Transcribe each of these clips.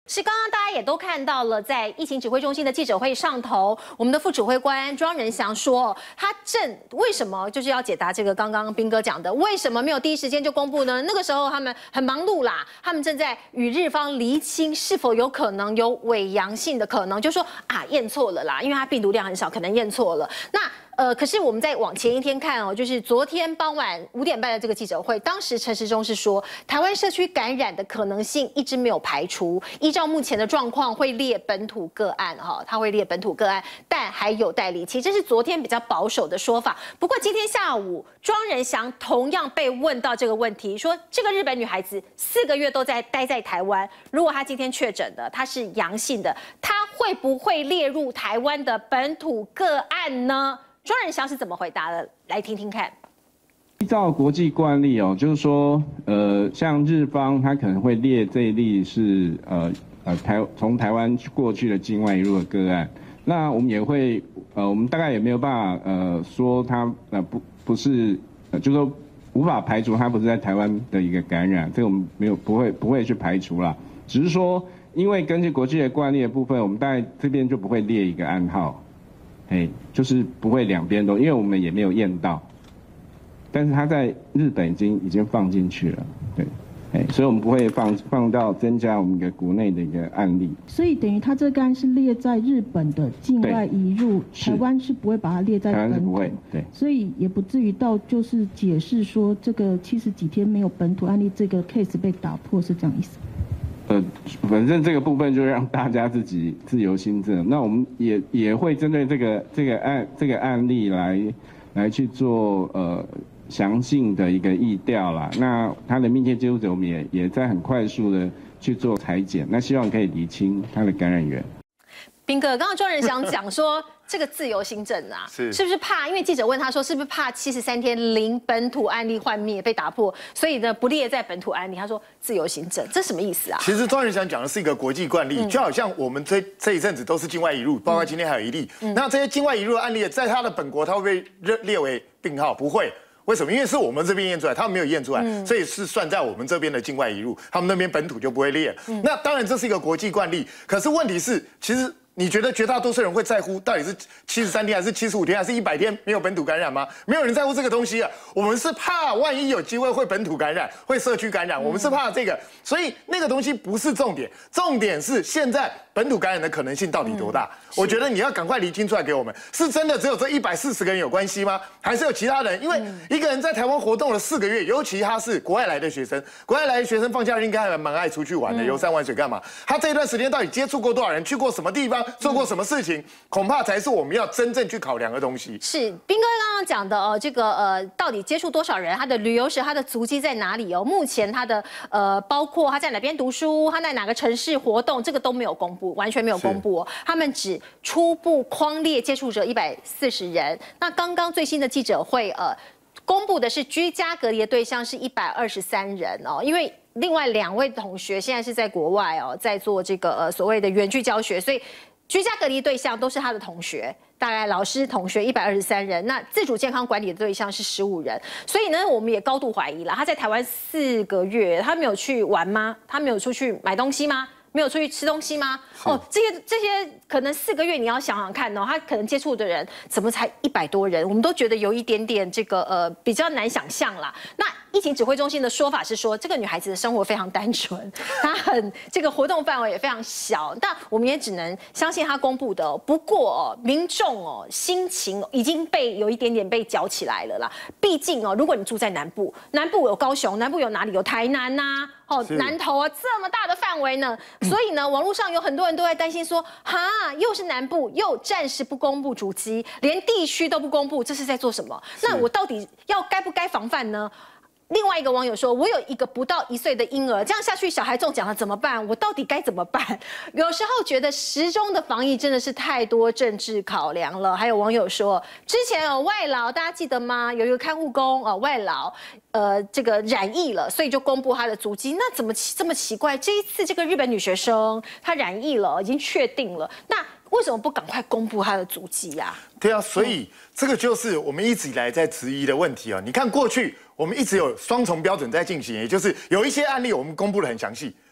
是刚刚大家也都看到了，在疫情指挥中心的记者会上头，我们的副指挥官庄仁祥说，他为什么就是要解答这个刚刚彬哥讲的，为什么没有第一时间就公布呢？那个时候他们很忙碌啦，他们正在与日方厘清是否有可能有伪阳性的可能，就说验错了啦，因为它病毒量很少，可能验错了。可是我们再往前一天看哦，就是昨天傍晚5点半的这个记者会，当时陈时中是说，台湾社区感染的可能性一直没有排除，依照目前的状况会列本土个案他会列本土个案，但还有待厘清，这是昨天比较保守的说法。不过今天下午，庄仁祥同样被问到这个问题，说这个日本女孩子4个月都待在台湾，如果她今天确诊的，她是阳性的，她会不会列入台湾的本土个案呢？庄仁祥是怎么回答的？来听听看。 依照国际惯例就是说，像日方他可能会列这一例是从台湾过去的境外移入的个案，那我们也会我们大概也没有办法说他不是就是说无法排除他不是在台湾的一个感染，这个我们不会去排除啦，只是说因为根据国际的惯例的部分，我们大概这边就不会列一个暗号。就是不会两边都，因为我们也没有验到，但是他在日本已经放进去了，对，所以我们不会放到增加我们一个国内的一个案例。 所以等于他这个案是列在日本的境外移入，台湾是不会把它列在本土，台湾是不会，对，所以也不至于到就是解释说这个70几天没有本土案例，这个 case 被打破是这样意思。 反正这个部分就让大家自己自由心证。那我们也会针对这个案例来去做详细的一个疫调啦。那他的密切接触者，我们也在很快速的去做采检，那希望可以厘清他的感染源。 彬哥，刚刚庄仁祥讲说这个自由行政是不是怕？因为记者问他说，是不是怕73天零本土案例幻灭被打破，所以呢不列在本土案例？他说自由行政，这什么意思啊？ 其实庄仁祥讲的是一个国际惯例，就好像我们这一阵子都是境外移入，包括今天还有一例。那这些境外移入的案例，在他的本国，他会不会列为病号？不会。为什么？因为是我们这边验出来，他们没有验出来，所以是算在我们这边的境外移入，他们那边本土就不会列。那当然这是一个国际惯例，可是问题是，其实你觉得绝大多数人会在乎到底是73天还是75天还是100天没有本土感染吗？没有人在乎这个东西啊。我们是怕万一有机会会本土感染，会社区感染，我们是怕这个，所以那个东西不是重点，重点是现在本土感染的可能性到底多大？我觉得你要赶快厘清出来给我们，是真的只有这140个人有关系吗？还是有其他人？因为一个人在台湾活动了4个月，尤其他是国外来的学生，国外来的学生放假应该还蛮爱出去玩的，游山玩水干嘛？他这一段时间到底接触过多少人？去过什么地方？做过什么事情？恐怕才是我们要真正去考量的东西。 是彬哥刚刚讲的这个到底接触多少人？他的旅游史，他的足迹在哪里目前他的包括他在哪边读书，他在哪个城市活动，这个都没有公布，完全没有公布他们只初步匡列接触者140人。那刚刚最新的记者会公布的是居家隔离的对象是123人因为另外2位同学现在是在国外在做这个所谓的远距教学，所以居家隔离对象都是他的同学，大概老师同学123人，那自主健康管理的对象是15人，所以呢，我们也高度怀疑了，他在台湾4个月，他没有去玩吗？他没有出去买东西吗？没有出去吃东西吗？这些可能4个月你要想想看他可能接触的人怎么才100多人？我们都觉得有一点点这个比较难想象啦。那疫情指挥中心的说法是说，这个女孩子的生活非常单纯，她这个活动范围也非常小，但我们也只能相信她公布的。不过民众心情已经有一点点被搅起来了啦。毕竟如果你住在南部，南部有高雄，南部有哪里？有台南呐。南投这么大的范围呢，所以呢，网络上有很多人都在担心说，又是南部，又暂时不公布足迹，连地区都不公布，这是在做什么？那我到底该不该防范呢？另外一个网友说：“我有一个不到1岁的婴儿，这样下去小孩中奖了怎么办？我到底该怎么办？”有时候觉得时中的防疫真的是太多政治考量了。还有网友说，之前有外劳，大家记得吗？有一个看护工外劳，这个染疫了，所以就公布他的足迹。那怎么这么奇怪？这一次这个日本女学生她染疫了，已经确定了，那为什么不赶快公布她的足迹呀？ 对啊，所以这个就是我们一直以来在质疑的问题啊。你看过去我们一直有双重标准在进行，也就是有一些案例我们公布的很详细，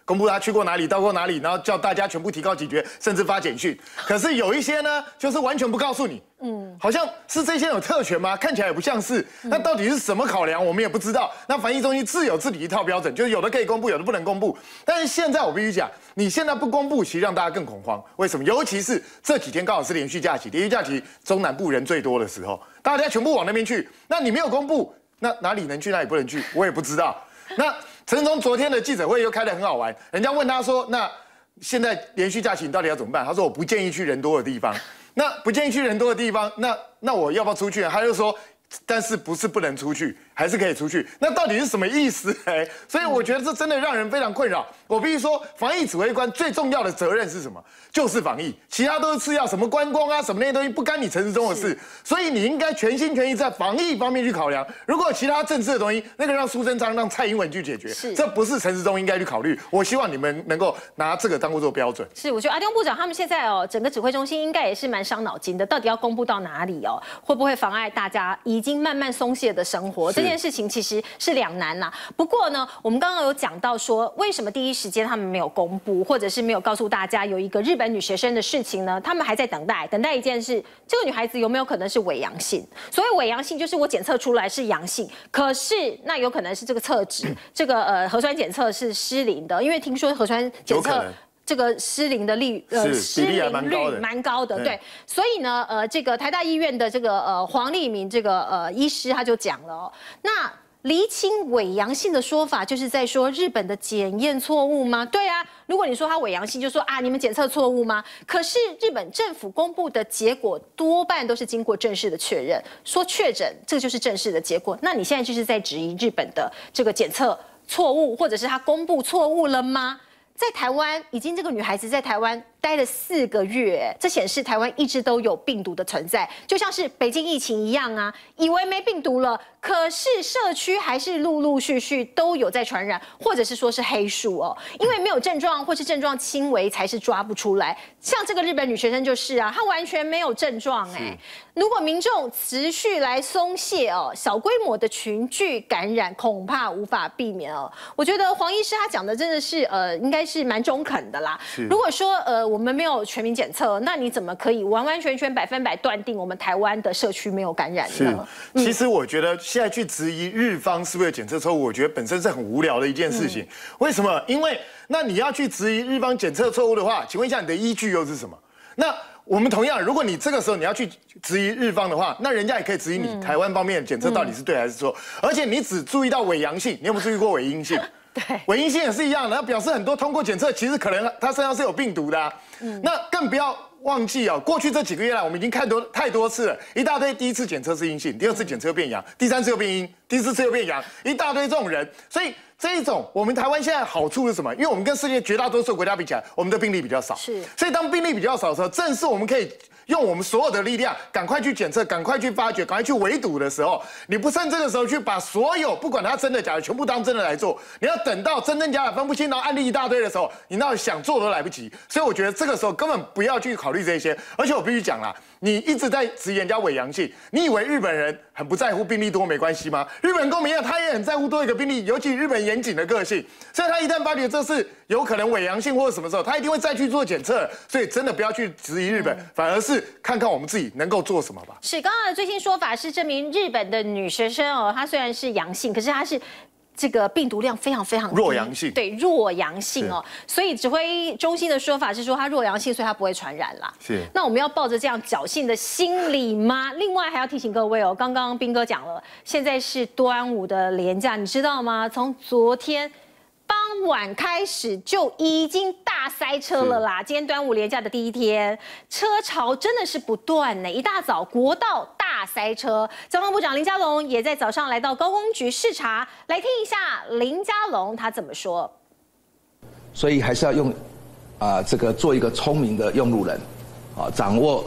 公布他去过哪里、到过哪里，然后叫大家全部提高警觉，甚至发简讯。可是有一些呢，就是完全不告诉你。好像是这些有特权吗？看起来也不像是。那到底是什么考量，我们也不知道。那防疫中心自有自己一套标准，就是有的可以公布，有的不能公布。但是现在我必须讲，你现在不公布，其实让大家更恐慌。为什么？尤其是这几天刚好是连续假期，连续假期中南部人最多的时候，大家全部往那边去。那你没有公布，那哪里能去，哪里不能去，我也不知道。那陈忠昨天的记者会又开得很好玩，人家问他说，那现在连续假期你到底要怎么办？他说我不建议去人多的地方。那不建议去人多的地方，那我要不要出去？他就说，但是不是不能出去，还是可以出去。那到底是什么意思？所以我觉得这真的让人非常困扰。我必须说，防疫指挥官最重要的责任是什么？就是防疫，其他都是次要，什么观光啊，什么那些东西不干你陈时中的事。所以你应该全心全意在防疫方面去考量。如果其他政治的东西，那个让苏贞昌、让蔡英文去解决，这不是陈时中应该去考虑。我希望你们能够拿这个当做标准。 是，我觉得阿中部长他们现在整个指挥中心应该也是蛮伤脑筋的，到底要公布到哪里会不会妨碍大家已经慢慢松懈的生活？这件事情其实是两难啦。不过呢，我们刚刚有讲到说，为什么第一时间他们没有公布，或者是没有告诉大家有一个日本女学生的事情呢？他们还在等待一件事，这个女孩子有没有可能是伪阳性？所谓伪阳性，就是我检测出来是阳性，可是那有可能是这个测值，这个核酸检测是失灵的，因为听说核酸检测这个失灵的失灵率蛮高的，对，所以呢，这个台大医院的这个黄立明这个医师他就讲了那厘清伪阳性的说法，就是在说日本的检验错误吗？对啊，如果你说它伪阳性，就说啊你们检测错误吗？可是日本政府公布的结果多半都是经过正式的确认，说确诊，这就是正式的结果。那你现在就是在质疑日本的这个检测错误，或者是他公布错误了吗？在台湾，已经这个女孩子在台湾待了4个月，这显示台湾一直都有病毒的存在，就像是北京疫情一样啊，以为没病毒了，可是社区还是陆陆续续都有在传染，或者是说是黑数因为没有症状或是症状轻微才是抓不出来。像这个日本女学生就是啊，她完全没有症状如果民众持续来松懈小规模的群聚感染恐怕无法避免我觉得黄医师他讲的真的是应该是蛮中肯的啦。如果说我们没有全民检测，那你怎么可以完完全全100%断定我们台湾的社区没有感染呢？ 其实我觉得现在去质疑日方是不是有检测错误，我觉得本身是很无聊的一件事情。为什么？因为那你要去质疑日方检测错误的话，请问一下你的依据又是什么？那我们同样，如果你这个时候你要去质疑日方的话，那人家也可以质疑你台湾方面的检测到底是对还是错。而且你只注意到伪阳性，你有没有注意过伪阴性？ 对， 伪阴性也是一样的，那表示很多通过检测，其实可能他身上是有病毒的那更不要忘记过去这几个月来，我们已经看太多次了，一大堆第一次检测是阴性，第二次检测又变阳，第三次又变阴，第四次又变阳，一大堆这种人。所以这一种我们台湾现在好处是什么？因为我们跟世界绝大多数国家比起来，我们的病例比较少，所以当病例比较少的时候，正是我们可以用我们所有的力量，赶快去检测，赶快去发掘，赶快去围堵的时候，你不趁这个时候去把所有不管它真的假的，全部当真的来做。你要等到真真假假分不清，然后案例一大堆的时候，你那想做都来不及。所以我觉得这个时候根本不要去考虑这些。而且我必须讲啦，你一直在质疑人家伪阳性，你以为日本人很不在乎病例多没关系吗？日本公民他也很在乎多一个病例，尤其日本严谨的个性，所以他一旦发觉这是有可能伪阳性或者什么时候，他一定会再去做检测。所以真的不要去质疑日本，反而是看看我们自己能够做什么吧。 是，刚刚的最新说法是证明日本的女学生她虽然是阳性，可是她是这个病毒量非常非常低， 弱阳性， 对，弱阳性所以指挥中心的说法是说她弱阳性，所以她不会传染啦。 是， 那我们要抱着这样侥幸的心理吗？另外还要提醒各位刚刚彬哥讲了，现在是端午的连假，你知道吗？从昨天傍晚开始就已经大塞车了啦！今天端午连假的第一天，车潮真的是不断呢。一大早国道大塞车，交通部长林佳龙也在早上来到高工局视察，来听一下林佳龙他怎么说。 所以还是要用这个做一个聪明的用路人掌握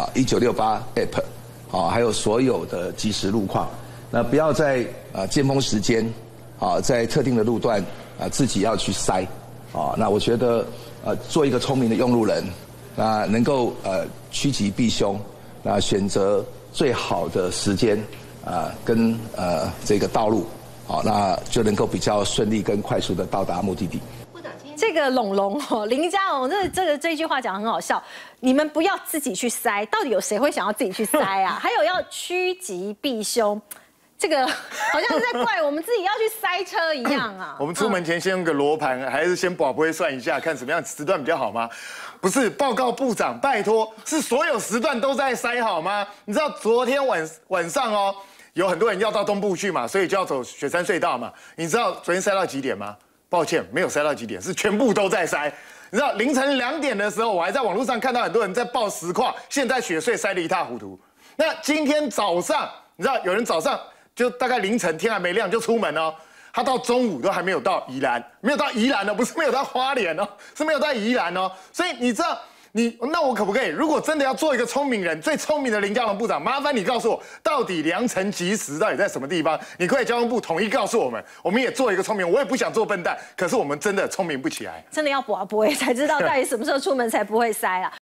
1968 App 还有所有的即时路况，那不要在尖峰时间在特定的路段自己要去塞那我觉得做一个聪明的用路人，那能够趋吉避凶，那选择最好的时间跟这个道路那就能够比较顺利跟快速的到达目的地。 部长今天这个龙龙哦，林佳龙这句话讲很好笑，你们不要自己去塞，到底有谁会想要自己去塞啊？还有要趋吉避凶。这个好像是在怪我们自己要去塞车一样啊！ 我们出门前先用个罗盘，还是先卜算一下，看什么样时段比较好吗？不是，报告部长，拜托，是所有时段都在塞好吗？你知道昨天晚上哦，有很多人要到东部去嘛，所以就要走雪山隧道嘛。你知道昨天塞到几点吗？抱歉，没有塞到几点，是全部都在塞。你知道凌晨2点的时候，我还在网络上看到很多人在报实况，现在雪隧塞得一塌糊涂。那今天早上，你知道有人早上。就大概凌晨天还没亮就出门哦，他到中午都还没有到宜兰，没有到宜兰哦，不是没有到花莲哦，是没有到宜兰哦。所以你知道，那我可不可以？如果真的要做一个聪明人，最聪明的林佳龙部长，麻烦你告诉我，到底良辰吉时到底在什么地方？你可以交通部统一告诉我们，我们也做一个聪明人。我也不想做笨蛋，可是我们真的聪明不起来， 真的要卜才知道到底什么时候出门才不会塞啊。